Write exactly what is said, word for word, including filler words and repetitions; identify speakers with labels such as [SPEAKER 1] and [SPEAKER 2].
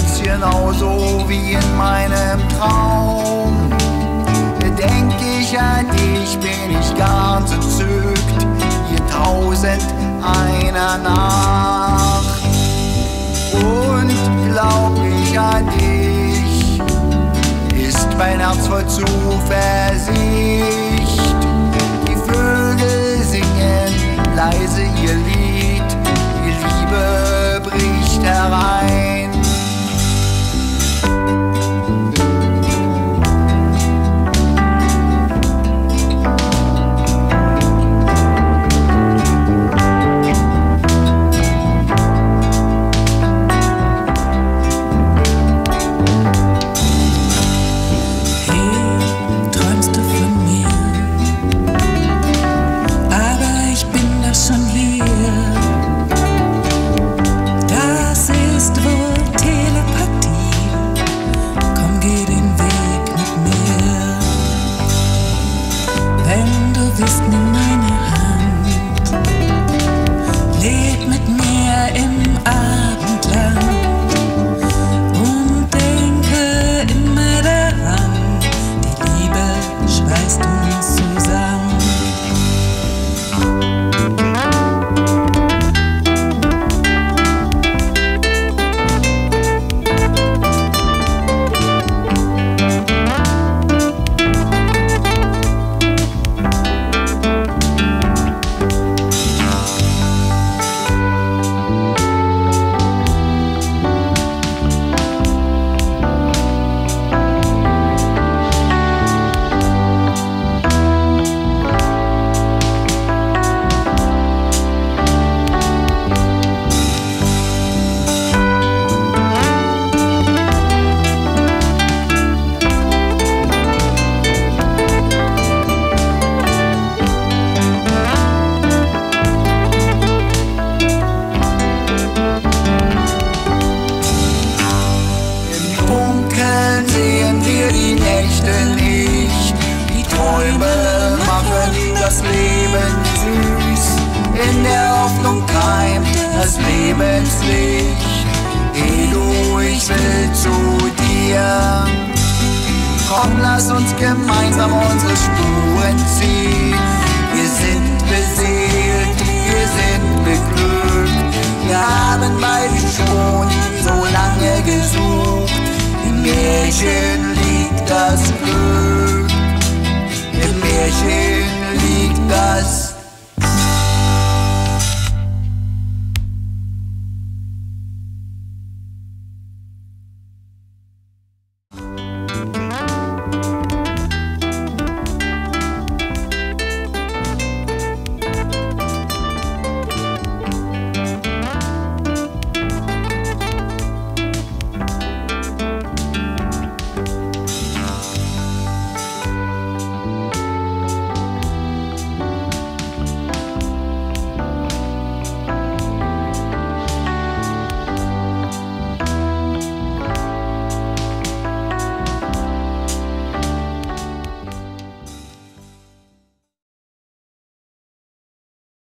[SPEAKER 1] ganz genauso wie in meinem Traum. Denk ich an dich, bin ich ganz entzückt, hier tausend einer Nacht. Und glaub ich an dich, ist mein Herz voll Zuversicht. Die Vögel singen leise ihr Lied, die Liebe bricht herein.
[SPEAKER 2] Das Lebenslicht, Edu, ich will zu dir. Komm, lass uns gemeinsam unsere Spuren ziehen. Wir sind beseelt, wir sind beglückt. Wir haben beide schon so lange gesucht. Im Märchen liegt das Glück, im Märchen liegt das